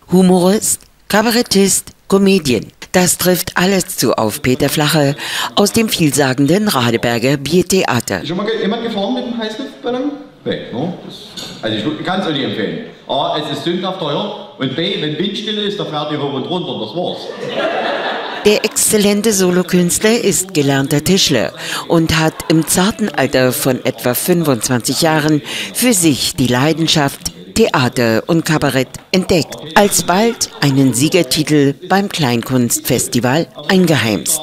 Humorist, Kabarettist, Comedian. Das trifft alles zu auf Peter Flache aus dem vielsagenden Radeberger Biertheater. Ist schon mal jemand gefahren mit dem Heißluftballon? Nee, no? Also ich kann es auch nicht empfehlen. A, es ist sündhaft teuer und B, wenn Windstille ist, dann fährt die hoch und runter, das war's. Der exzellente Solokünstler ist gelernter Tischler und hat im zarten Alter von etwa 25 Jahren für sich die Leidenschaft Theater und Kabarett entdeckt, alsbald einen Siegertitel beim Kleinkunstfestival eingeheimst.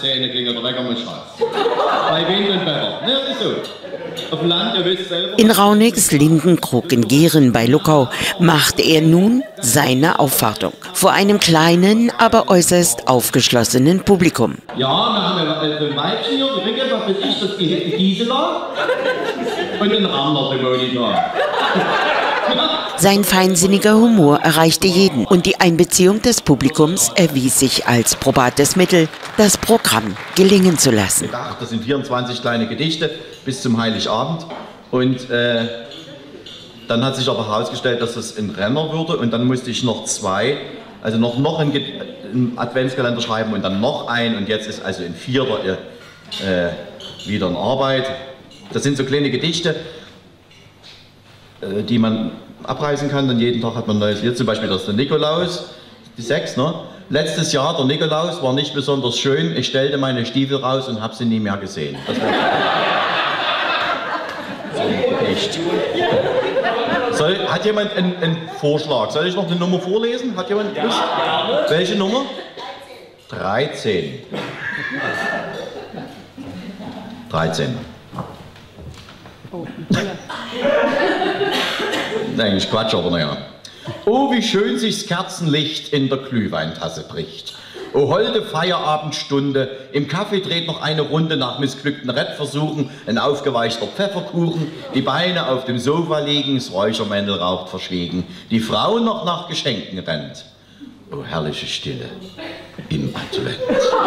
In Raunigs Lindenkrug in Gehren bei Luckau machte er nun seine Aufwartung vor einem kleinen, aber äußerst aufgeschlossenen Publikum. Ja, wir haben ein Weibchen hier, was ist das, Gisela? Und ein Rander, der Monitor. Sein feinsinniger Humor erreichte jeden und die Einbeziehung des Publikums erwies sich als probates Mittel, das Programm gelingen zu lassen. Das sind 24 kleine Gedichte bis zum Heiligabend und dann hat sich aber herausgestellt, dass es ein Renner würde und dann musste ich noch zwei, also noch einen Adventskalender schreiben und dann noch einen und jetzt ist also ein vierter wieder in Arbeit. Das sind so kleine Gedichte, die man abreißen kann, und jeden Tag hat man ein neues Lied. Zum Beispiel das ist der Nikolaus, die 6, ne? Letztes Jahr, der Nikolaus war nicht besonders schön, ich stellte meine Stiefel raus und habe sie nie mehr gesehen. Das war so ein Gedicht. Hat jemand einen Vorschlag? Soll ich noch eine Nummer vorlesen? Hat jemand Lust? Welche Nummer? 13. 13. Oh, eigentlich Quatsch, aber naja. Oh, wie schön sich's Kerzenlicht in der Glühweintasse bricht. Oh, holde Feierabendstunde, im Kaffee dreht noch eine Runde nach missglückten Rettversuchen, ein aufgeweichter Pfefferkuchen, die Beine auf dem Sofa liegen, das Räuchermännel raucht verschwiegen, die Frau noch nach Geschenken rennt. Oh, herrliche Stille im Advent.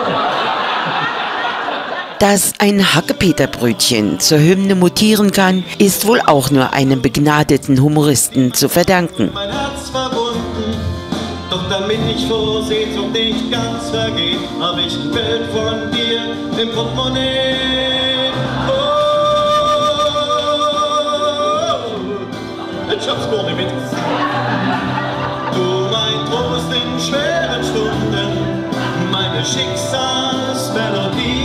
Dass ein Hackepeterbrötchen zur Hymne mutieren kann, ist wohl auch nur einem begnadeten Humoristen zu verdanken. Mein Herz verbunden, doch damit ich vor Sehnsucht nicht ganz vergeht, hab ich ein Bild von dir im Portemonnaie. Oh, ich hab's gar nicht mit. Du mein Trost in schweren Stunden, meine Schicksalsmelodie.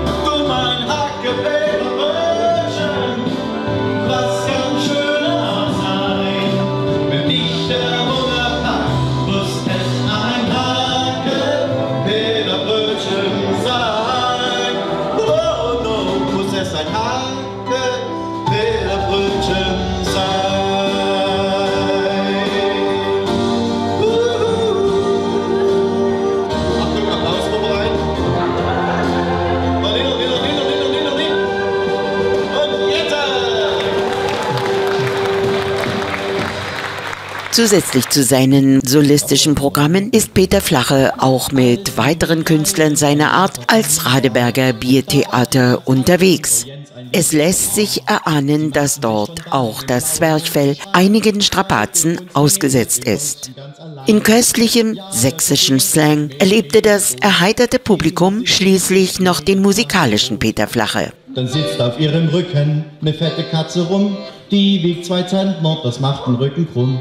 Zusätzlich zu seinen solistischen Programmen ist Peter Flache auch mit weiteren Künstlern seiner Art als Radeberger Biertheater unterwegs. Es lässt sich erahnen, dass dort auch das Zwerchfell einigen Strapazen ausgesetzt ist. In köstlichem sächsischen Slang erlebte das erheiterte Publikum schließlich noch den musikalischen Peter Flache. Dann sitzt auf ihrem Rücken eine fette Katze rum, die wiegt 2 Zentner, das macht den Rücken krumm.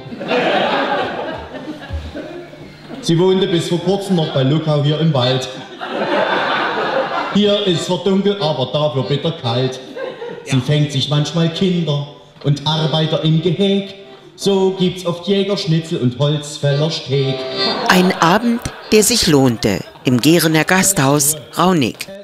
Sie wohnte bis vor kurzem noch bei Luckau hier im Wald. Hier ist zwar dunkel, aber dafür bitter kalt. Sie fängt sich manchmal Kinder und Arbeiter im Geheg. So gibt's oft Jägerschnitzel und Holzfällersteg. Ein Abend, der sich lohnte, im Gerener Gasthaus Raunig.